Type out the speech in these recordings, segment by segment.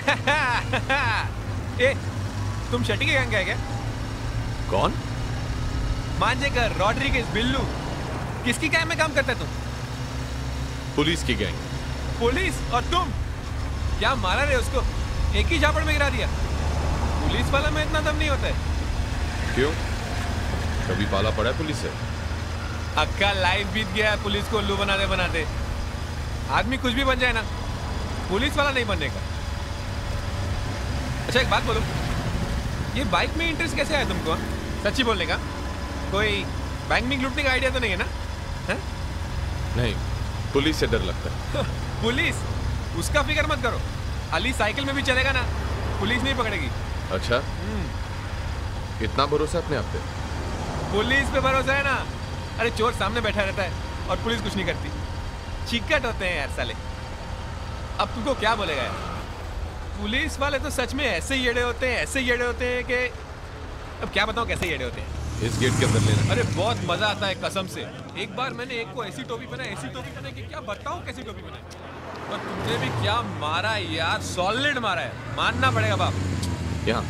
ए, तुम शटी के गैंग का है क्या? कौन? मांजेकर, रॉड्रिगेज, बिल्लू, किसकी गैंग में काम करता है तुम? पुलिस की गैंग। पुलिस? और तुम क्या मारा रे उसको? एक ही झापड़ में गिरा दिया। पुलिस वाला में इतना दम नहीं होता है। क्यों? कभी पाला पड़ा है पुलिस से? अक्का लाइफ बीत गया है पुलिस को उल्लू बनाते बनाते। आदमी कुछ भी बन जाए ना, पुलिस वाला नहीं बनने का। अच्छा एक बात बोलो, ये बाइक में इंटरेस्ट कैसे आया तुमको? सच्ची बोलने का कोई बैंक में लूटने का आइडिया तो नहीं है ना? है? नहीं, पुलिस से डर लगता है। पुलिस? उसका फिक्र मत करो, अली साइकिल में भी चलेगा ना, पुलिस नहीं पकड़ेगी। अच्छा, इतना भरोसा अपने आप पे? पुलिस पे भरोसा है ना। अरे चोर सामने बैठा रहता है और पुलिस कुछ नहीं करती। चिकट होते हैं यार साले। अब तुमको क्या बोलेगा यार? पुलिस वाले तो सच में ऐसे ही येड़े होते हैं, ऐसे ही येड़े होते हैं कि अब क्या बताऊं कैसे येड़े होते हैं। इस गेट के अंदर लेना। अरे बहुत मजा आता है कसम से। एक बार मैंने एक को ऐसी टोपी पहनाई कि क्या बताऊं कैसी टोपी पहनाई। और तुमने भी क्या मारा यार, सॉलिड मारा है, मानना पड़ेगा बाप। यहाँ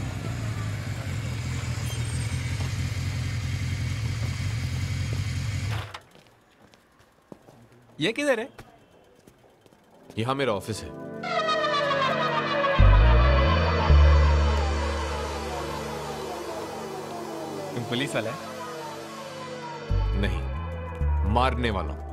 ये किधर है? यहाँ मेरा ऑफिस है। तुम पुलिस वाला है? नहीं, मारने वाला हूं।